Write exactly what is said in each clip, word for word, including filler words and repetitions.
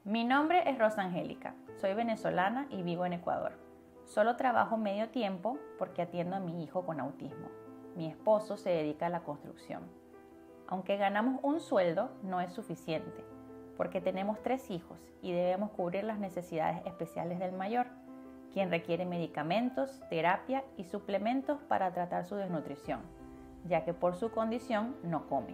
Mi nombre es Rosa Angélica, soy venezolana y vivo en Ecuador. Solo trabajo medio tiempo porque atiendo a mi hijo con autismo. Mi esposo se dedica a la construcción. Aunque ganamos un sueldo, no es suficiente, porque tenemos tres hijos y debemos cubrir las necesidades especiales del mayor, quien requiere medicamentos, terapia y suplementos para tratar su desnutrición, ya que por su condición no come.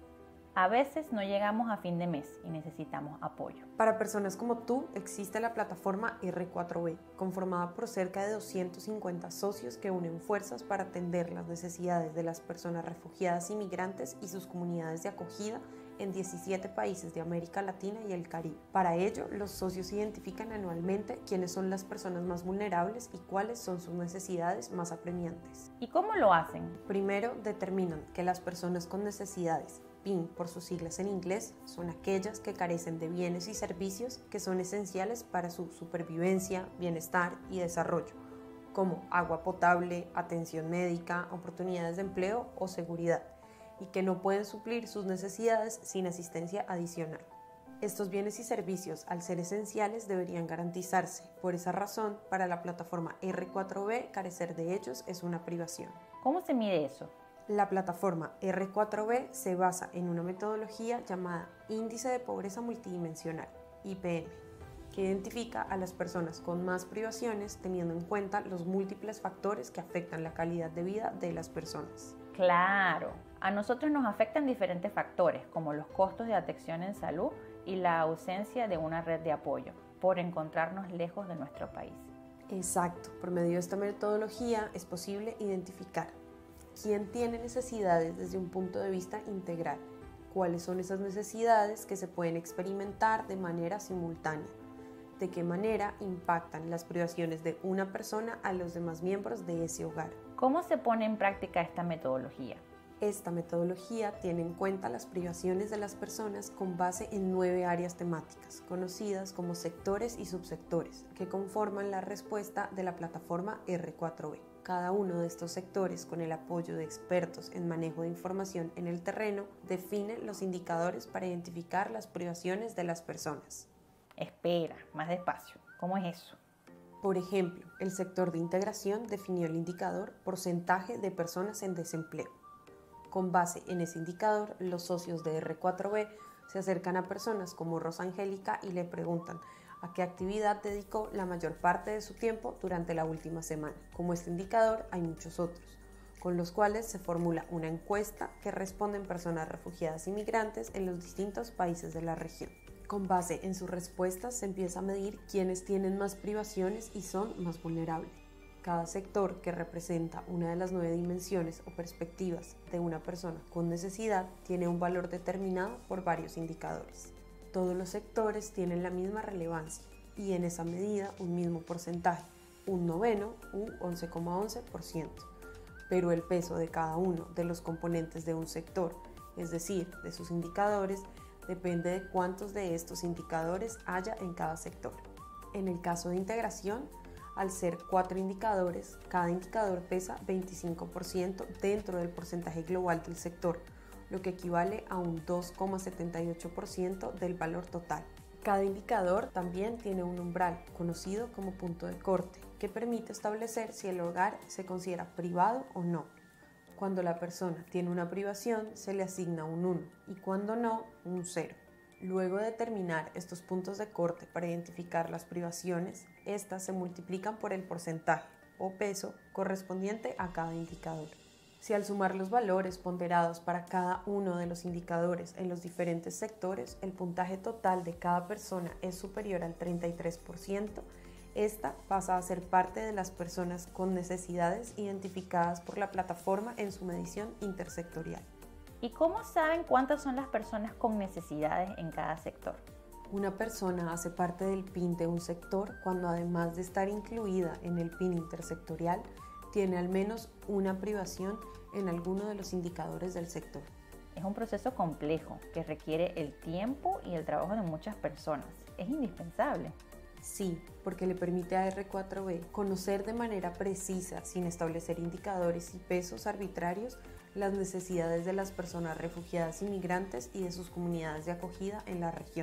A veces no llegamos a fin de mes y necesitamos apoyo. Para personas como tú existe la plataforma erre cuatro be, conformada por cerca de doscientos cincuenta socios que unen fuerzas para atender las necesidades de las personas refugiadas y migrantes y sus comunidades de acogida en diecisiete países de América Latina y el Caribe. Para ello, los socios identifican anualmente quiénes son las personas más vulnerables y cuáles son sus necesidades más apremiantes. ¿Y cómo lo hacen? Primero, determinan que las personas con necesidades, P I N por sus siglas en inglés, son aquellas que carecen de bienes y servicios que son esenciales para su supervivencia, bienestar y desarrollo, como agua potable, atención médica, oportunidades de empleo o seguridad, y que no pueden suplir sus necesidades sin asistencia adicional. Estos bienes y servicios, al ser esenciales, deberían garantizarse. Por esa razón, para la plataforma erre cuatro be, carecer de ellos es una privación. ¿Cómo se mide eso? La plataforma erre cuatro be se basa en una metodología llamada Índice de Pobreza Multidimensional, I P M, que identifica a las personas con más privaciones teniendo en cuenta los múltiples factores que afectan la calidad de vida de las personas. Claro, a nosotros nos afectan diferentes factores, como los costos de atención en salud y la ausencia de una red de apoyo, por encontrarnos lejos de nuestro país. Exacto, por medio de esta metodología es posible identificar quién tiene necesidades desde un punto de vista integral, cuáles son esas necesidades que se pueden experimentar de manera simultánea, de qué manera impactan las privaciones de una persona a los demás miembros de ese hogar. ¿Cómo se pone en práctica esta metodología? Esta metodología tiene en cuenta las privaciones de las personas con base en nueve áreas temáticas, conocidas como sectores y subsectores, que conforman la respuesta de la plataforma erre cuatro be. Cada uno de estos sectores, con el apoyo de expertos en manejo de información en el terreno, define los indicadores para identificar las privaciones de las personas. Espera, más despacio. ¿Cómo es eso? Por ejemplo, el sector de integración definió el indicador porcentaje de personas en desempleo. Con base en ese indicador, los socios de erre cuatro be se acercan a personas como Rosa Angélica y le preguntan a qué actividad dedicó la mayor parte de su tiempo durante la última semana. Como este indicador, hay muchos otros, con los cuales se formula una encuesta que responden personas refugiadas y migrantes en los distintos países de la región. Con base en sus respuestas se empieza a medir quiénes tienen más privaciones y son más vulnerables. Cada sector, que representa una de las nueve dimensiones o perspectivas de una persona con necesidad, tiene un valor determinado por varios indicadores. Todos los sectores tienen la misma relevancia y en esa medida un mismo porcentaje, un noveno u once coma once por ciento. Pero el peso de cada uno de los componentes de un sector, es decir, de sus indicadores, depende de cuántos de estos indicadores haya en cada sector. En el caso de integración, al ser cuatro indicadores, cada indicador pesa veinticinco por ciento dentro del porcentaje global del sector, lo que equivale a un dos coma setenta y ocho por ciento del valor total. Cada indicador también tiene un umbral, conocido como punto de corte, que permite establecer si el hogar se considera privado o no. Cuando la persona tiene una privación, se le asigna un uno y cuando no, un cero. Luego de determinar estos puntos de corte para identificar las privaciones, estas se multiplican por el porcentaje o peso correspondiente a cada indicador. Si al sumar los valores ponderados para cada uno de los indicadores en los diferentes sectores, el puntaje total de cada persona es superior al treinta y tres por ciento, esta pasa a ser parte de las personas con necesidades identificadas por la plataforma en su medición intersectorial. ¿Y cómo saben cuántas son las personas con necesidades en cada sector? Una persona hace parte del P I N de un sector cuando, además de estar incluida en el P I N intersectorial, tiene al menos una privación en alguno de los indicadores del sector. Es un proceso complejo que requiere el tiempo y el trabajo de muchas personas. Es indispensable. Sí, porque le permite a erre cuatro be conocer de manera precisa, sin establecer indicadores y pesos arbitrarios, las necesidades de las personas refugiadas y migrantes y de sus comunidades de acogida en la región.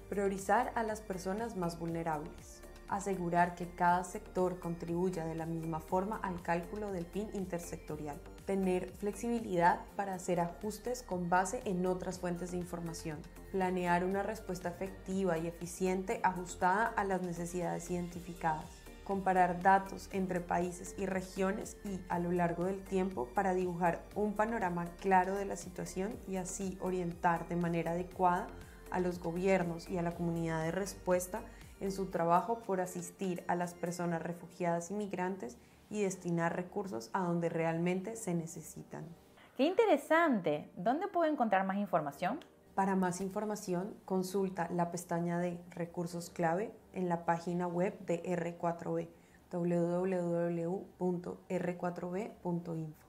Priorizar a las personas más vulnerables. Asegurar que cada sector contribuya de la misma forma al cálculo del P I B intersectorial. Tener flexibilidad para hacer ajustes con base en otras fuentes de información. Planear una respuesta efectiva y eficiente ajustada a las necesidades identificadas. Comparar datos entre países y regiones y a lo largo del tiempo para dibujar un panorama claro de la situación y así orientar de manera adecuada a los gobiernos y a la comunidad de respuesta en su trabajo por asistir a las personas refugiadas y migrantes y destinar recursos a donde realmente se necesitan. ¡Qué interesante! ¿Dónde puedo encontrar más información? Para más información, consulta la pestaña de Recursos Clave en la página web de erre cuatro be, doble u doble u doble u punto erre cuatro be punto info.